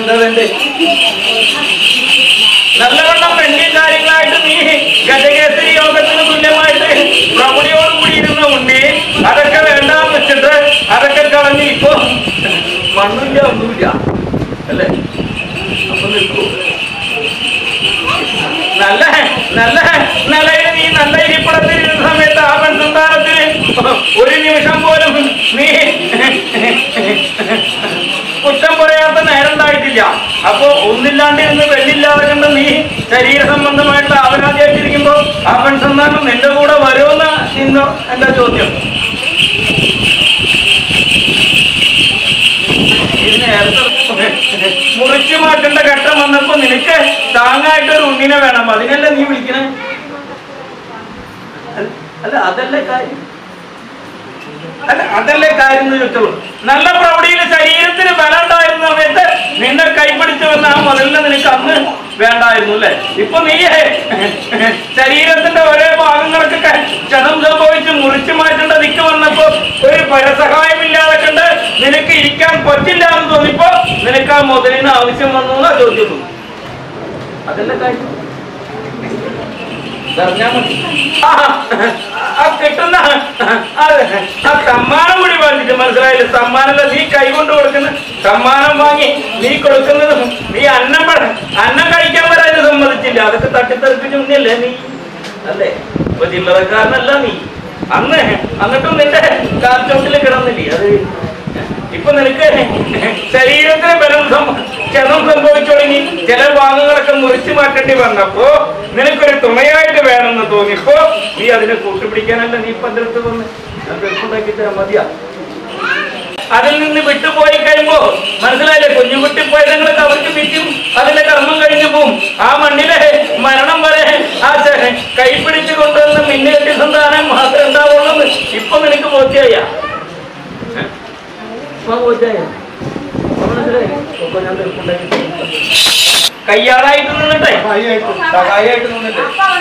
നല്ലവണ്ണം പെണ്ണിൻ കാര്യങ്ങളായിട്ട് നീ ഗജകേസരി യോഗത്തിന് തുല്യമായിട്ട് പ്രൗഢിയോടുകൂടി ഇരുന്ന ഉണ്ണി അതൊക്കെ വേണ്ടാന്ന് വെച്ചിട്ട് അതൊക്കെ കളഞ്ഞ് ഇപ്പൊ മണ്ണില്ല ഒന്നുമില്ല അല്ലേ? അപ്പൊ നിൽക്കൂ. നല്ല നല്ല നിലയിൽ നീ നല്ല ഇരിപ്പിടത്തിരുന്ന സമയത്ത് ആ പെൺസന്താനത്തിന് ഒരു നിമിഷം പോലും നീ കുറ്റം പറയാത്ത നേരം ഉണ്ടായിട്ടില്ല. അപ്പൊ ഒന്നില്ലാണ്ടിരുന്ന് വെള്ളില്ലാതെ കണ്ട് നീ ശരീര സംബന്ധമായിട്ട് അവനാദിയായിട്ടിരിക്കുമ്പോ ആ പെൺസന്താനം നിന്റെ കൂടെ വരുമെന്ന് ഇന്ന് എന്റെ ചോദ്യം. മുറിച്ചു മാറ്റേണ്ട ഘട്ടം വന്നപ്പോ നിനക്ക് താങ്ങായിട്ടൊരു ഉണ്ണിനെ വേണം. അതിനല്ലേ നീ വിളിക്കണേ? അല്ല അതല്ലേ കാര്യം, അതല്ലേ കാര്യം എന്ന് ചോദിച്ചോളൂ. നല്ല പ്രൗഢിയിൽ ശരീരത്തിന് ബലം ഉണ്ടായിരുന്ന സമയത്ത് നിന്നെ കൈപിടിച്ചു വന്ന ആ മുതലിനെ നിനക്ക് അന്ന് വേണ്ടായിരുന്നു അല്ലേ? ഇപ്പൊ നീ ശരീരത്തിന്റെ ഒരേ ഭാഗങ്ങൾക്കൊക്കെ ക്ഷതം സംഭവിച്ച് മുറിച്ചു മാറ്റേണ്ട ദിക്ക് വന്നപ്പോ ഒരു പരസഹായമില്ലാതെ കണ്ട് നിനക്ക് ഇരിക്കാൻ പറ്റില്ല എന്ന് തോന്നിപ്പോ നിനക്ക് ആ മുതലിന് ആവശ്യം വന്നു എന്നാ ചോദിച്ചു. അതല്ലേ കാര്യം. കിട്ടുന്ന ആ സമ്മാനം കൂടി വാങ്ങിച്ചു മനസ്സിലായില്ല. സമ്മാനല്ല, നീ കൈകൊണ്ട് കൊടുക്കുന്ന സമ്മാനം വാങ്ങി നീ കൊടുക്കുന്നതും നീ അന്നം കഴിക്കാൻ വരാൻ സമ്മതിച്ചില്ല. അതൊക്കെ തട്ടിത്തെറിപ്പിച്ച് ഉണ്ണിയല്ലേ നീ അല്ലേ? ഇപ്പൊ ചില്ലറക്കാരനല്ല നീ. എന്നിട്ടും നിന്റെ കാൽച്ചോട്ടിൽ കിടന്നില്ലേ? അത് ഇപ്പൊ നിനക്ക് ശരീരത്തിന് ബലം ക്ഷതം സംഭവിച്ചു തുടങ്ങി. ചില ഭാഗങ്ങളൊക്കെ മുറിച്ചു മാറ്റേണ്ടി വന്നപ്പോ നിനക്കൊരു തുണയായിട്ട് വേണമെന്ന് തോന്നിയപ്പോ നീ അതിനെ കൂട്ടുപിടിക്കാനല്ല നീ ഇപ്പൊ അതിനടുത്ത് വന്ന് ഉണ്ടാക്കി തരാൻ മതിയാ. അതിൽ നിന്ന് വിട്ടുപോയി കഴിയുമ്പോ മനസ്സിലായില്ലേ? കുഞ്ഞുകുട്ടി പോയതങ്ങൾക്ക് അവർക്ക് വിറ്റും അതിന്റെ കർമ്മം കഴിഞ്ഞു പോവും. ആ മണ്ണിലെ മരണം വരെ ആ കൈപിടിച്ചു കൊണ്ടുവന്ന് മിന്നേറ്റി സന്താനം മാത്രമേ ഉണ്ടാവുള്ളൂ. ഇപ്പൊ നിനക്ക് ബോധ്യായ കയ്യാളായിട്ട് നിന്നിട്ടെ സഹായിട്ട് നിന്നിട്ട്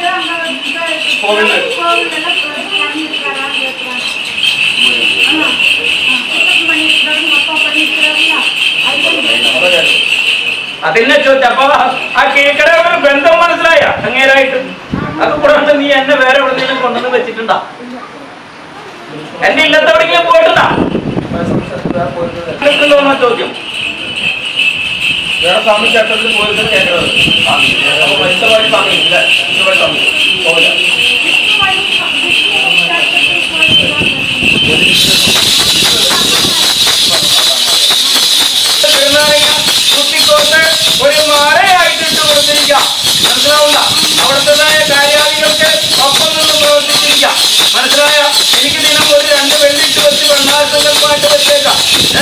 അതിനെ ചോദിച്ചപ്പോ ആ കീഴ്ക്കട ഒരു ബന്ധം മനസ്സിലായ അങ്ങേരായിട്ട്. അത് കൂടാണ്ട് നീ എന്നെ വേറെ എവിടെയെങ്കിലും കൊണ്ടുവന്ന് വെച്ചിട്ടുണ്ടാ? എന്റെ ഇല്ലത്തെ എവിടെയെങ്കിലും പോയിട്ടുണ്ടാ? ചോദ്യം. സ്വാമി ക്ഷേത്രത്തിൽ പോയിട്ട് കേട്ടത് മത്സരമായി സമയമില്ല. കുട്ടിക്കോട്ട് ഒരു മാലയായിട്ടിട്ട് കൊടുത്തിരിക്കുക. മനസ്സിലാവുന്ന അവിടുത്തേതായ കാര്യാദികൾക്ക് ഒപ്പം നിന്ന് പ്രവർത്തിച്ചിരിക്കുക. മനസ്സിലായ? എനിക്ക് ദിനം ഒരു 2 വെള്ളിട്ട് വെച്ച് വെണ്ണാസങ്കൽപ്പമായിട്ട് വെച്ചേക്കാം.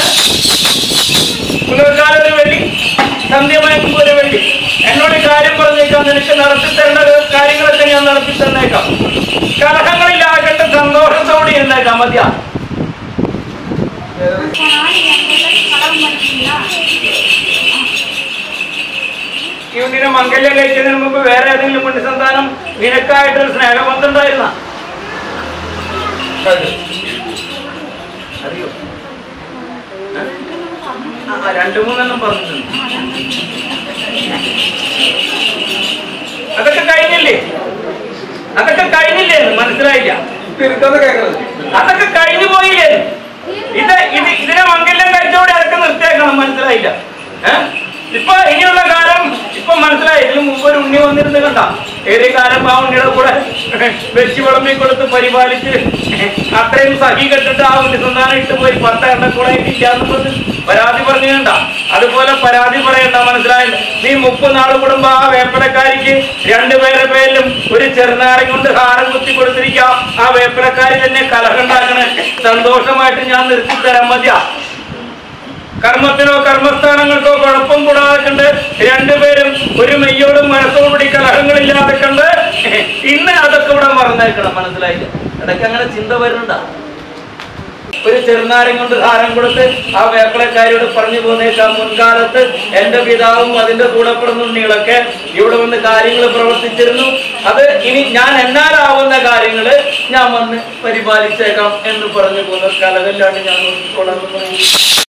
പുലർക്കാലം ഒരു വെള്ളി, സന്ധ്യമയക്കുമ്പോ ഒരു വെള്ളി. എന്നോട് കാര്യം പറഞ്ഞേക്കാം. നിനക്ക് നടത്തിത്തരേണ്ട കാര്യങ്ങളൊക്കെ ഞാൻ നടത്തി തന്നേക്കാം. കലഹങ്ങളിലാകട്ടെ സന്തോഷത്തോടെ എന്നേക്കാം. മതിയാ? ഇവനെ മംഗല്യം കഴിച്ചതിന് മുമ്പ് വേറെ ഏതെങ്കിലും പുണ്യസന്താനം നിനക്കായിട്ടൊരു സ്നേഹബന്ധം ഉണ്ടായിരുന്ന അറിയോ? 2-3 പറഞ്ഞിട്ടുണ്ട്. അതൊക്കെ കഴിഞ്ഞില്ലേ? അതൊക്കെ കഴിഞ്ഞില്ലേ? മനസ്സിലായില്ല? അതൊക്കെ കഴിഞ്ഞു പോയില്ലേ? ഇതിനെ മംഗല്യം കഴിച്ചോടെ അതൊക്കെ നിർത്തിയേക്കണം. മനസ്സിലായില്ല? ഇപ്പൊ ഇനിയുള്ള കാലം ഇപ്പൊ മനസ്സിലായി. ഇതിന് മുമ്പ് ഒരു ഉണ്ണി വന്നിരുന്ന് കണ്ട ഏറെ കാലം ആ ഉണ്ണിയുടെ കൂടെ വെച്ച് വിളമ്പി കൊടുത്ത് പരിപാലിച്ച് അത്രയും സഹി കെട്ടിട്ട് ആ ഉണ്ണി സന്താനം ഇട്ട് പോയി 10 എണ്ണക്കൂടെ ഇല്ലാന്ന് പറഞ്ഞ് പരാതി പറഞ്ഞു കണ്ട. അതുപോലെ പരാതി പറയണ്ട. മനസ്സിലായില്ല? നീ 30 നാൾ കൂടുമ്പോ ആ വേപ്പടക്കാരിക്ക് 2 പേരുടെ പേരിലും ഒരു ചെറുനാരം കൊണ്ട് ഹാരം കുത്തി കൊടുത്തിരിക്കാം. ആ വേപ്പടക്കാരി തന്നെ കലഹുണ്ടാക്കണേ. സന്തോഷമായിട്ട് ഞാൻ നിർത്തിത്തരാൻ മതിയാ? കർമ്മത്തിനോ കർമ്മസ്ഥാനങ്ങൾക്കോ കുഴപ്പം കൂടാതെ കണ്ട് 2 പേരും ഒരു മെയ്യോടും മനസ്സോടുകൂടി കലഹങ്ങളില്ലാതെ കണ്ട് ഇന്ന് അതൊക്കെ ഇവിടെ മറന്നേക്കണം. മനസ്സിലായില്ല? ഇടയ്ക്ക് അങ്ങനെ ചിന്ത വരുന്നുണ്ടാ? ഒരു ചെറുനാരം കൊണ്ട് ഹാരം കൊടുത്ത് ആ വേപ്പളക്കാരോട് പറഞ്ഞു പോന്നേക്കാം. മുൻകാലത്ത് എന്റെ പിതാവും അതിന്റെ കൂടെപ്പെടുന്നുണ്ണികളൊക്കെ ഇവിടെ വന്ന് കാര്യങ്ങൾ പ്രവർത്തിച്ചിരുന്നു. അത് ഇനി ഞാൻ എന്നാലാവുന്ന കാര്യങ്ങള് ഞാൻ വന്ന് പരിപാലിച്ചേക്കാം എന്ന് പറഞ്ഞു പോകുന്ന കലകല്ലാണ്ട് ഞാൻ നോക്കിക്കോളാം.